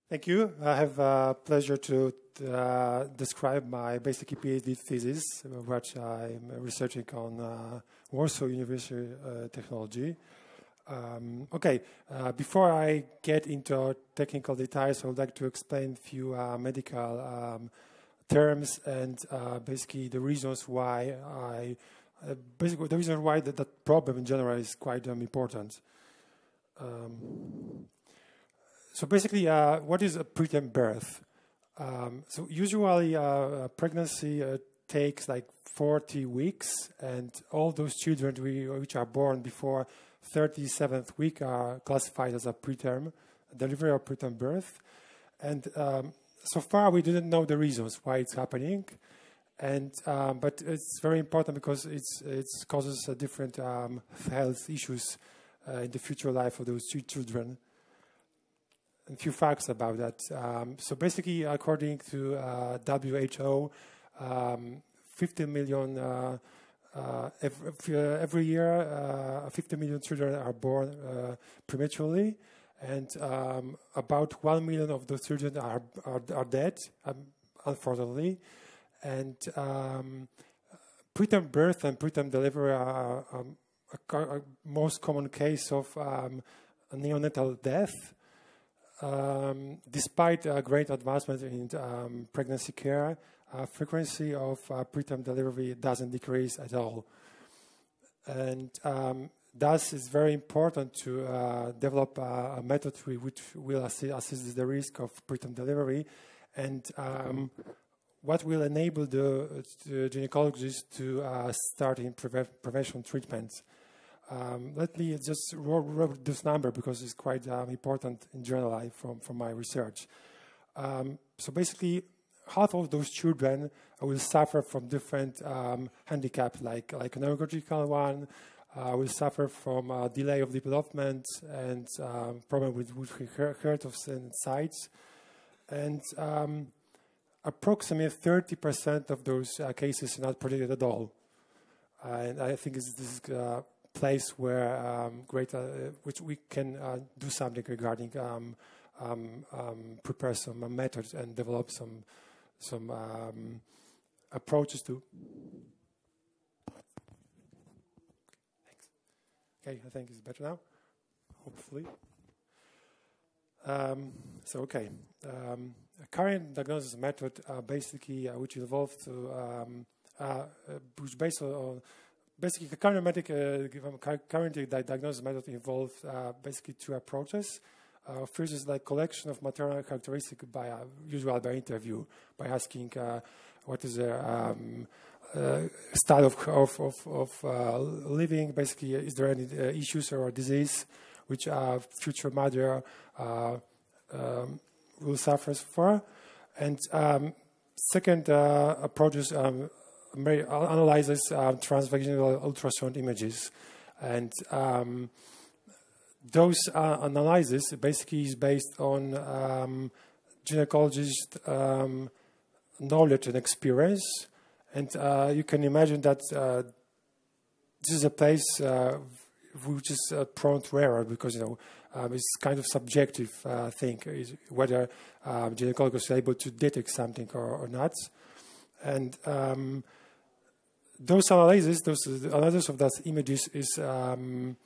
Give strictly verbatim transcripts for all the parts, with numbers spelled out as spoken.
Thank you. I have a pleasure to uh, describe my basically PhD thesis, which I'm researching on uh, Warsaw University uh, Technology. Um, okay, uh, before I get into technical details, I would like to explain a few uh, medical um, terms and uh, basically the reasons why I, uh, basically the reason why that, that problem in general is quite um, important. Um, So basically, uh, what is a preterm birth? Um, so usually, uh, a pregnancy uh, takes like forty weeks, and all those children we, which are born before thirty-seventh week are classified as a preterm delivery or preterm birth. And um, so far, we didn't know the reasons why it's happening, and um, but it's very important because it's it causes uh, different um, health issues uh, in the future life of those two children. A few facts about that. Um, so basically, according to uh, W H O, um, fifty million uh, uh, every, every year, uh, fifty million children are born uh, prematurely, and um, about one million of those children are are, are dead, um, unfortunately. And um, preterm birth and preterm delivery are um, a, a most common case of um, neonatal death. Um, despite uh, great advancement in um, pregnancy care, uh, frequency of uh, preterm delivery doesn't decrease at all. And um, thus it's very important to uh, develop uh, a method which will assist, assist the risk of preterm delivery, and um, what will enable the, the gynecologists to uh, start in preve prevention treatments. Um, let me just wrote this number because it's quite um, important in general from, from my research. Um, so basically, half of those children will suffer from different um, handicaps, like, like a neurological one, uh, will suffer from uh, delay of development and um, problem with, with heart of sight. And um, approximately thirty percent of those uh, cases are not predicted at all. Uh, and I think this is uh, place where um, great, uh, which we can uh, do something regarding, um, um, um, prepare some uh, methods and develop some some um, approaches to. Thanks. Okay, I think it's better now. Hopefully. Um, so okay, um, a current diagnosis method, uh, basically, uh, which evolved to, um, uh, which based on. Basically, the current, uh, current diagnosis method involves uh, basically two approaches. Uh, first is like collection of maternal characteristics by uh, usual by interview, by asking uh, what is their um, uh, style of of of, of uh, living. Basically, is there any uh, issues or disease which uh, future mother uh, um, will suffer for? And um, second uh, approach is um, analyzes um, transvaginal ultrasound images, and um, those uh, analyses basically is based on um, gynecologist um, knowledge and experience, and uh, you can imagine that uh, this is a place uh, which is uh, prone to error because you know um, it's kind of subjective uh, thing is whether um, gynecologist is able to detect something or, or not, and um, those analyses, those analysis of those images is um,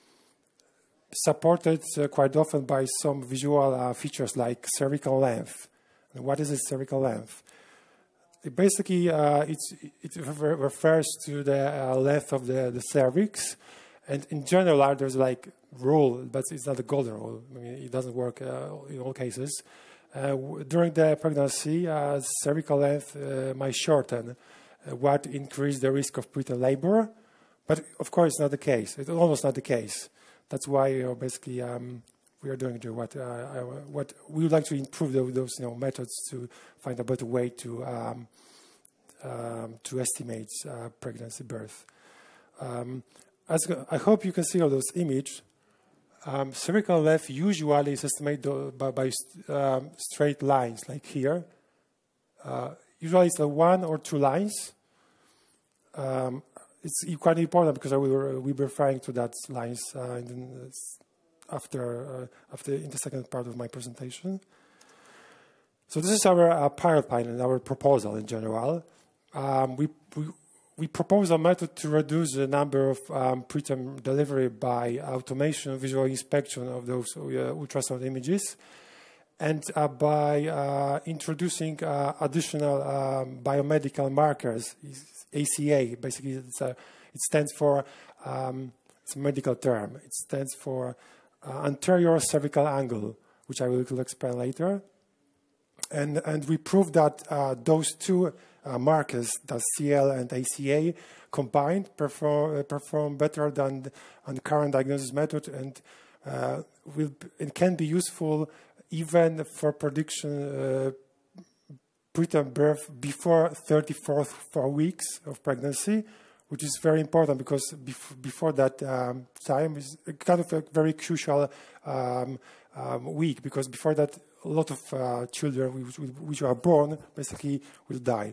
supported uh, quite often by some visual uh, features like cervical length. And what is a cervical length? It basically, uh, it's, it refers to the uh, length of the, the cervix. And in general, uh, there's like rule, but it's not a golden rule. I mean, it doesn't work uh, in all cases. Uh, during the pregnancy, uh, cervical length uh, might shorten. Uh, what increase the risk of preterm labor, but of course it's not the case. It's almost not the case. That's why you know, basically um, we are doing what uh, I, what we would like to improve those, those you know methods to find a better way to um, um, to estimate uh, pregnancy birth. Um, as I hope you can see all those images. Um, cervical length usually is estimated by, by um, straight lines like here. Uh, Usually it's a one or two lines. Um, it's quite important because I will we'll be referring to that lines uh, in the, after uh, after in the second part of my presentation. So this is our uh, pilot plan and our proposal in general. Um, we, we, we propose a method to reduce the number of um, preterm delivery by automation, visual inspection of those uh, ultrasound images, and uh, by uh, introducing uh, additional um, biomedical markers, A C A. Basically, it's a, it stands for, um, it's a medical term. It stands for uh, anterior cervical angle, which I will explain later. And, and we proved that uh, those two uh, markers, the C L and A C A, combined perform, uh, perform better than the, on the current diagnosis method, and uh, will, it can be useful even for prediction uh, preterm birth before thirty-fourth four weeks of pregnancy, which is very important because bef before that um, time is kind of a very crucial um, um, week, because before that a lot of uh, children which, which are born basically will die.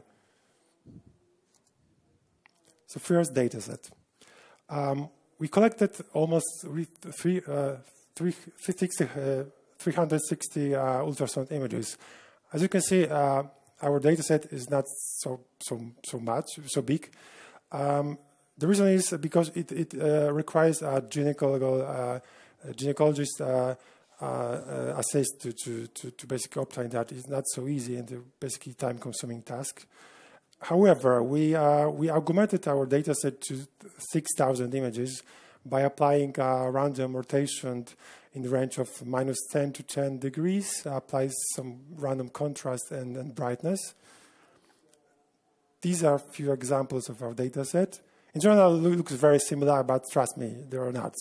So first data set. Um, we collected almost three, uh, three, uh, three hundred sixty uh, ultrasound images. As you can see, uh, our data set is not so so so much so big. Um, the reason is because it, it uh, requires a gynecological uh, a gynecologist uh, uh, uh, assess to, to, to, to basically obtain that. It's not so easy and a basically time-consuming task. However, we uh, we augmented our data set to six thousand images by applying a random rotation in the range of minus ten to ten degrees, applies some random contrast and, and brightness. These are a few examples of our data set. In general, it looks very similar, but trust me, they are not.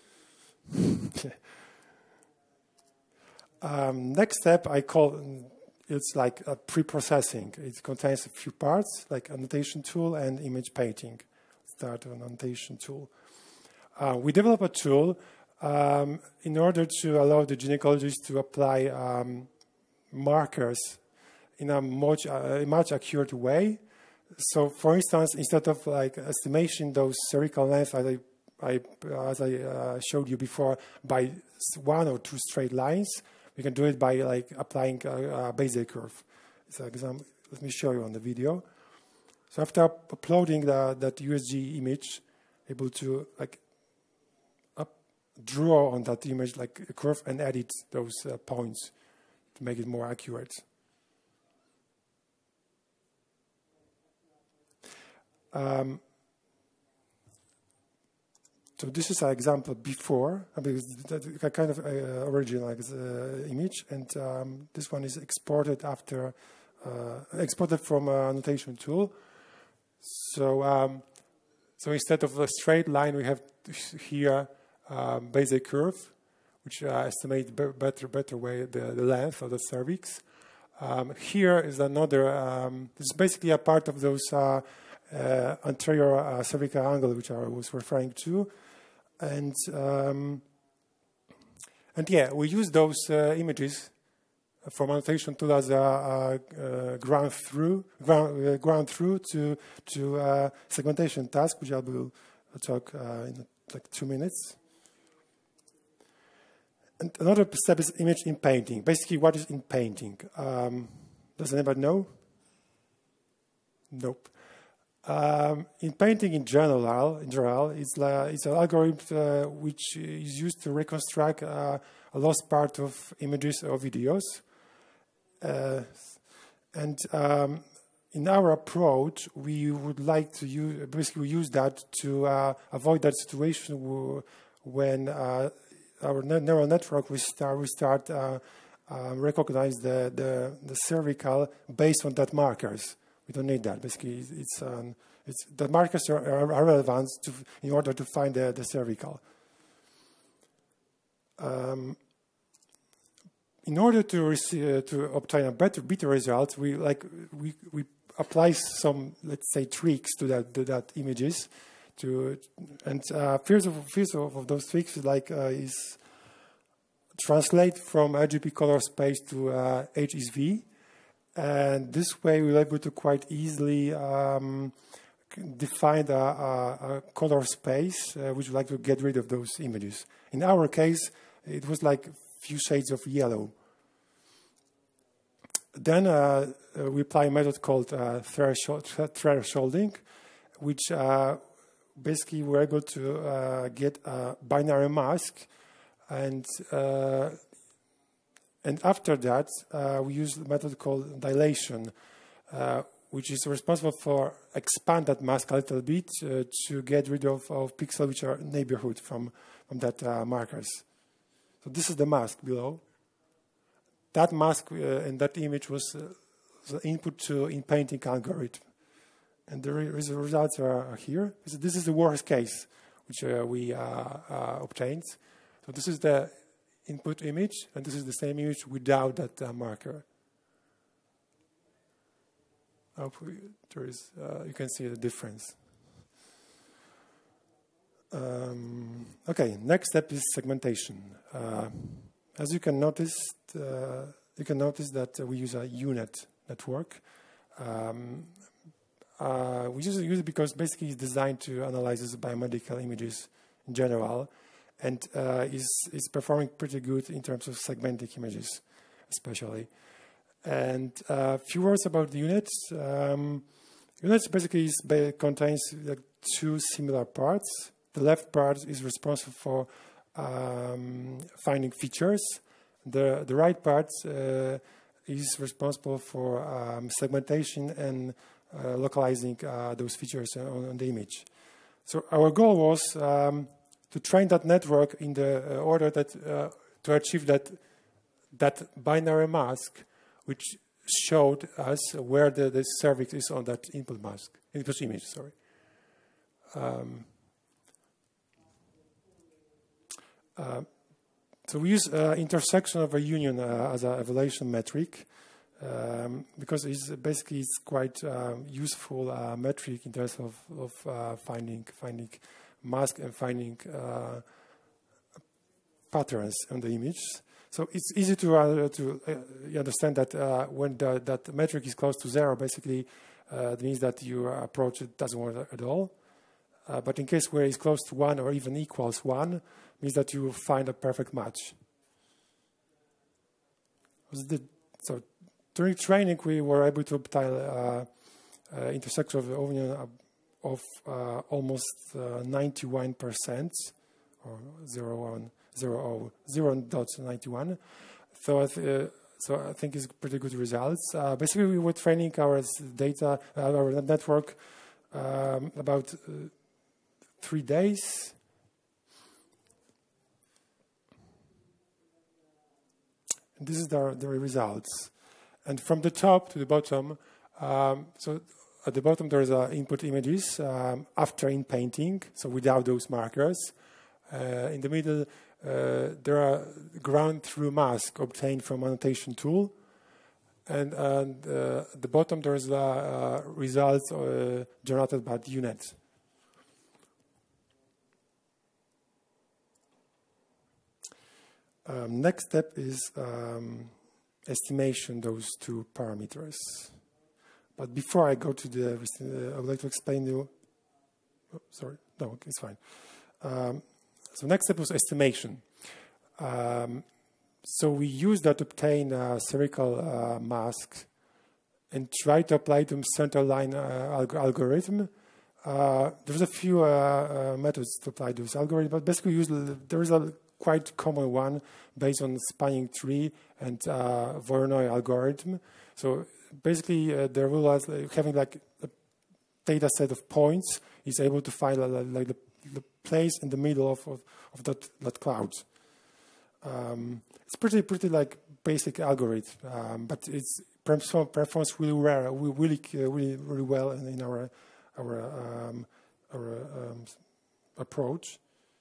um, next step, I call, it's like a pre-processing. It contains a few parts, like annotation tool and image painting. Start with an annotation tool. Uh, we develop a tool um, in order to allow the gynecologist to apply um, markers in a much, uh, much accurate way. So, for instance, instead of like estimation those cervical length, as I, I, as I uh, showed you before, by one or two straight lines, we can do it by like applying a, a Bezier curve. So, example, let me show you on the video. So, after uploading the, that U S G image, able to like up, draw on that image like a curve and edit those uh, points to make it more accurate. Um, so this is an example before, because a kind of uh, original uh, image, and um, this one is exported after, uh, exported from an annotation tool. So, um, so instead of a straight line, we have here um, Bezier curve, which uh, estimates better, better way the, the length of the cervix. Um, here is another. Um, this is basically a part of those. Uh, Uh, anterior uh, cervical angle, which I was referring to, and um, and yeah, we use those uh, images from annotation tool as a, a, a ground through ground, uh, ground through to to uh, segmentation task, which I will talk uh, in like two minutes. And another step is image in painting. Basically, what is in painting? Um, does anybody know? Nope. Um, in painting in general, in general, it's, uh, it's an algorithm uh, which is used to reconstruct uh, a lost part of images or videos. Uh, and um, in our approach, we would like to use, basically use that to uh, avoid that situation when uh, our neural network will start, will start uh, uh, recognize the, the, the cervical based on that markers. We don't need that. Basically, it's, um, it's the markers are, are, are relevant to, in order to find the, the cervical. Um, in order to receive, uh, to obtain a better better result, we like we we apply some, let's say, tricks to that to that images. To and uh, first of first of those tricks is like uh, is translate from R G B color space to uh, H S V. And this way, we're able to quite easily um, define a, a, a color space, uh, which we like to get rid of those images. In our case, it was like a few shades of yellow. then uh, we apply a method called uh, threshold, thresholding, which uh, basically we're able to uh, get a binary mask, and uh, and after that uh, we use a method called dilation, uh, which is responsible for expand that mask a little bit uh, to get rid of, of pixels which are neighborhood from from that uh, markers. So this is the mask below. That mask uh, and that image was uh, the input to in painting algorithm. And the re results are here. This is the worst case which uh, we uh, uh, obtained. So this is the input image, and this is the same image without that uh, marker. Hopefully there is, uh, you can see the difference. Um, okay, next step is segmentation. Uh, as you can notice, uh, you can notice that uh, we use a U net network. Um, uh, we use, use it because basically it's designed to analyze biomedical images in general, and uh, is is performing pretty good in terms of segmenting images, especially. And a uh, few words about the units. Um, units basically is, contains like, two similar parts. The left part is responsible for um, finding features. The, the right part uh, is responsible for um, segmentation and uh, localizing uh, those features on, on the image. So our goal was um, to train that network in the uh, order that uh, to achieve that that binary mask, which showed us where the, the cervix is on that input mask, input image. Sorry. Um, uh, so we use uh, intersection of a union uh, as an evaluation metric um, because it's basically it's quite uh, useful uh, metric in terms of, of uh, finding finding mask and finding uh, patterns on the image. So it's easy to uh, to uh, understand that uh, when the, that metric is close to zero, basically uh, it means that your approach doesn't work at all. Uh, but in case where it's close to one or even equals one, means that you will find a perfect match. So during training, we were able to obtain uh, uh, intersection of the union of uh, almost uh, ninety-one percent or zero one. zero point nine one. So, uh, so I think it's pretty good results. Uh, basically, we were training our data, uh, our network, um, about uh, three days. And this is the, the results. And from the top to the bottom, um, so at the bottom there is uh, input images um, after in painting, so without those markers. Uh, in the middle, Uh, there are ground truth mask obtained from annotation tool, and, and uh, at the bottom there is the uh, results uh, generated by the unit. Um, next step is um, estimation those two parameters. But before I go to the, uh, I would like to explain you. Oh, sorry, no, it's fine. Um, So next step was estimation. Um, so we use that to obtain a spherical uh, mask and try to apply to center line uh, alg algorithm. Uh, there's a few uh, uh, methods to apply this algorithm, but basically use, there is a quite common one based on spanning tree and uh, Voronoi algorithm. So basically uh, the rule is like having like a data set of points is able to find uh, like the the place in the middle of, of, of that, that cloud. Um, it's pretty, pretty like basic algorithm, um, but it's performs really rare, really, really, really well in, in our, our, um, our um, approach.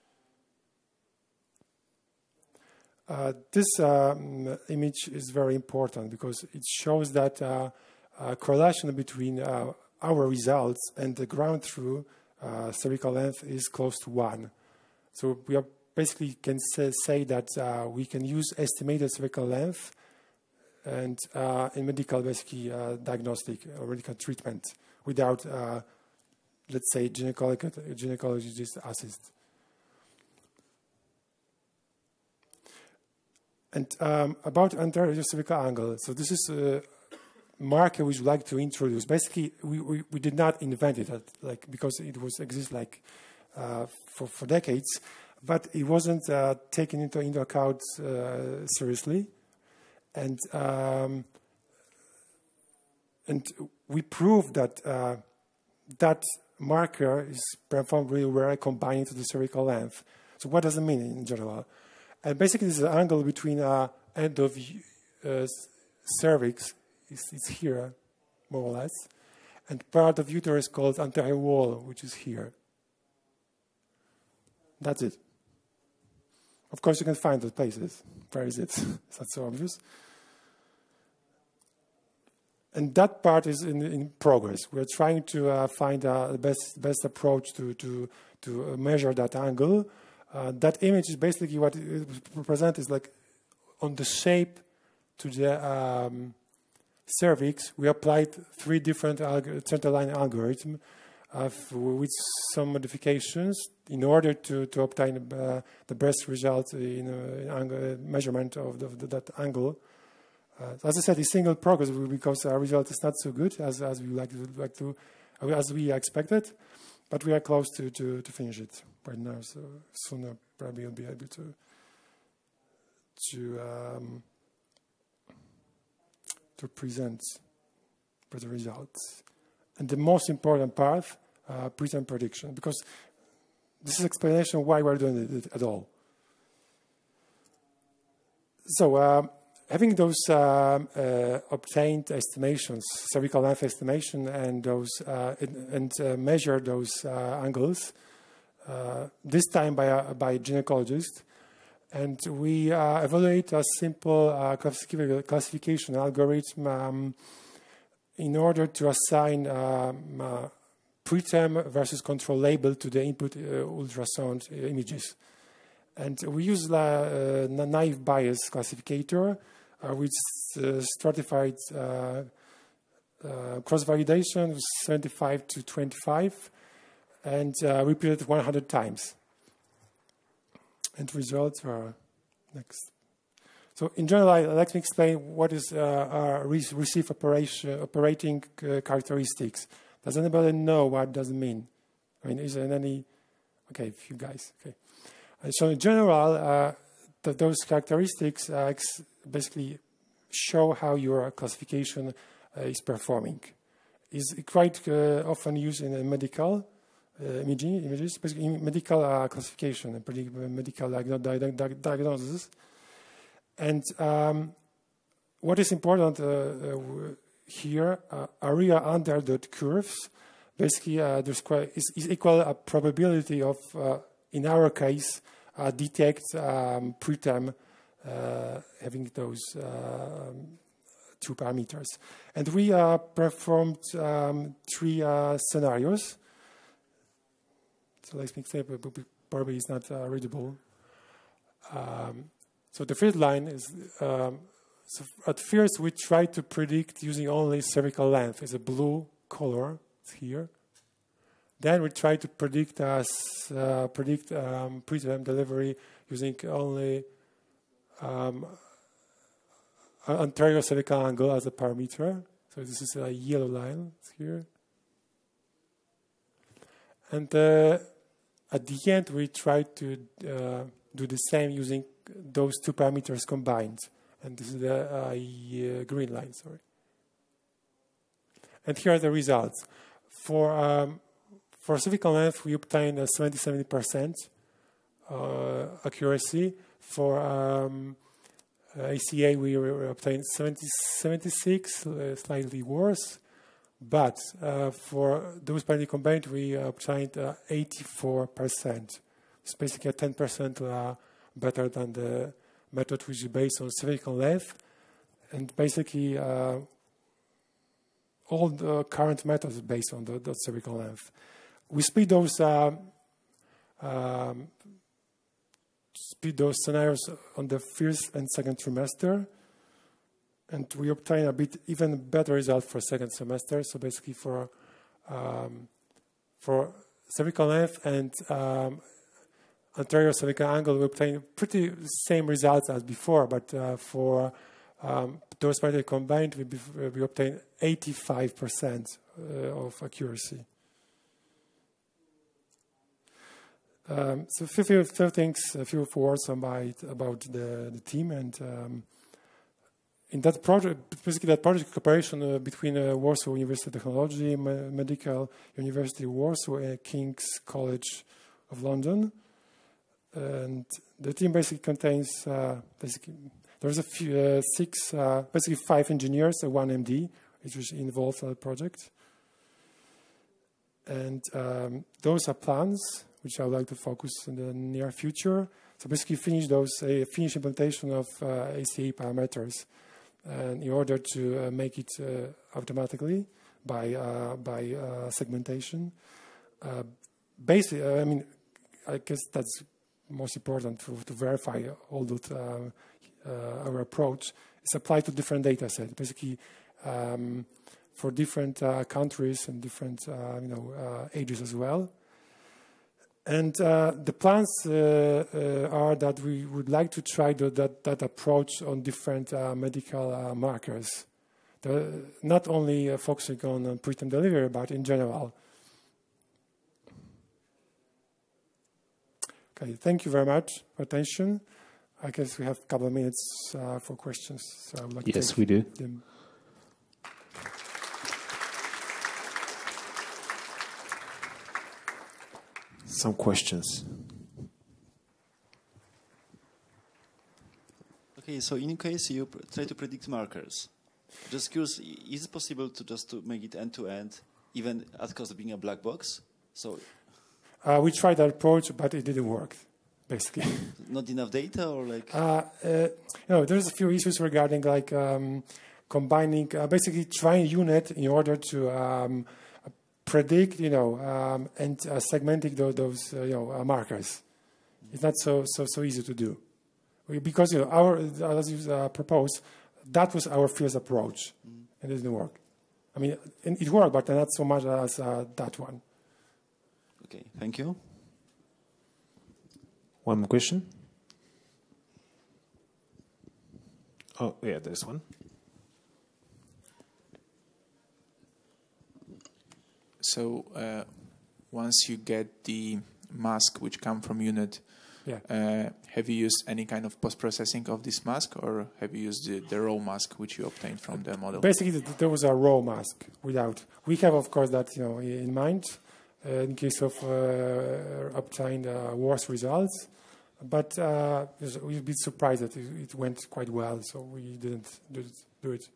Uh, this um, image is very important because it shows that uh, a correlation between uh, our results and the ground truth Uh, spherical length is close to one. So we are basically can say, say that uh, we can use estimated spherical length and uh, in medical basically uh, diagnostic or medical treatment without, uh, let's say, gynecologist, gynecologist assist. And um, about anterior cervical angle. So this is uh, marker we would like to introduce. Basically, we, we, we did not invent it, like because it was exist like uh, for for decades, but it wasn't uh, taken into into account uh, seriously, and um, and we proved that uh, that marker is performed really well combined to the cervical length. So what does it mean in general? And basically, this is an angle between uh, end of uh, cervix. It's, it's here, more or less, and part of uterus called anterior wall, which is here. That's it. Of course, you can find the places. Where is it? It's not so obvious. And that part is in, in progress. We're trying to uh, find uh, the best best approach to to to uh, measure that angle. Uh, that image is basically what it represents is like on the shape to the um, cervix. We applied three different center line algorithms uh, with some modifications in order to to obtain uh, the best result in, uh, in angle, measurement of, the, of the, that angle. Uh, as I said, it's single progress because our result is not so good as as we like to, like to as we expected, but we are close to to, to finish it right now. So sooner probably we'll be able to to um, to present the results. And the most important part, uh, preterm prediction, because this is explanation why we're doing it at all. So. Um, Having those um, uh, obtained estimations, cervical length estimation, and those uh, and, and uh, measure those uh, angles, uh, this time by a, by a gynecologist, and we uh, evaluate a simple uh, classification algorithm um, in order to assign um, uh, preterm versus control label to the input uh, ultrasound images. And we use a uh, naive Bayes classificator, uh, which uh, stratified uh, uh, cross-validation was seventy-five to twenty-five, and uh, repeated one hundred times. And results are next. So in general, I, let me explain what is uh, our re receive operation, operating uh, characteristics. Does anybody know what does it mean? I mean, is there any... Okay, a few guys, okay. So in general, uh, th those characteristics uh, basically show how your classification uh, is performing. It's quite uh, often used in a medical uh, imaging, images, basically medical uh, classification and medical diag diagnosis. And um, what is important uh, uh, here, uh, area under the curves, basically uh, there's quite, is, is equal a probability of, uh, in our case, Uh, detect um, preterm uh, having those uh, two parameters. And we uh, performed um, three uh, scenarios. So let me say, probably it's not uh, readable. Um, so the first line is, um, so at first we try to predict using only cervical length. It's a blue color, it's here. Then we try to predict us uh, predict um, preterm delivery using only um, anterior cervical angle as a parameter. So this is a yellow line it's here. And uh, at the end, we try to uh, do the same using those two parameters combined. And this is the uh, green line. Sorry. And here are the results. For um, For cervical length, we obtain a seventy-seven percent uh, accuracy. For um, A C A, we obtained seventy, seventy-six, uh, slightly worse. But uh, for those parameters combined, we obtained uh, eighty-four percent. It's basically a ten percent uh, better than the method which is based on cervical length. And basically, uh, all the current methods are based on the, the cervical length. We speed those um, um, speed those scenarios on the first and second trimester, and we obtain a bit even better result for second semester. So basically, for um, for cervical length and um, anterior cervical angle, we obtain pretty same results as before. But uh, for um, those parameters combined, we, we obtain eighty-five percent uh, of accuracy. Um, so a few, few things, a few words about, about the, the team. And um, in that project, basically that project cooperation uh, between uh, Warsaw University of Technology, Me Medical University of Warsaw, and King's College of London. And the team basically contains, uh, basically, there's a few, uh, six, uh, basically five engineers and one M D, which was involved in the project. And um, those are plans which I would like to focus in the near future. So basically finish those, uh, finish implementation of uh, A C A parameters, and in order to uh, make it uh, automatically by uh, by uh, segmentation. Uh, basically, uh, I mean, I guess that's most important to, to verify all that uh, uh, our approach is applied to different data sets. Basically, um, for different uh, countries and different uh, you know uh, ages as well. And uh, the plans uh, uh, are that we would like to try the, that, that approach on different uh, medical uh, markers, the, not only uh, focusing on uh, preterm delivery, but in general. Okay, thank you very much for attention. I guess we have a couple of minutes uh, for questions. So I would like yes, to we do. Them. Some questions. Okay, so in case you try to predict markers, just curious, is it possible to just to make it end to end, even at cost of being a black box? So uh, we tried that approach, but it didn't work, basically. Not enough data, or like? Uh, uh, you know, there's a few issues regarding like um, combining, uh, basically trying unit in order to. Um, predict, you know, um, and uh, segmenting those, those uh, you know, uh, markers. It's not so so so easy to do, we, because you know our as you uh, proposed, that was our first approach, mm. and it didn't work. I mean, it worked, but not so much as uh, that one. Okay, thank you. One more question. Oh yeah, there's one. So uh, once you get the mask which come from unit, yeah. uh, have you used any kind of post-processing of this mask, or have you used the, the raw mask which you obtained from the model? Basically, there was a raw mask without. We have, of course, that you know in mind uh, in case of uh, obtained uh, worse results. But uh, we've been surprised that it, it went quite well, so we didn't do it.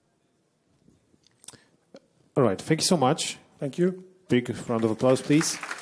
All right, thank you so much. Thank you. Big round of applause, please.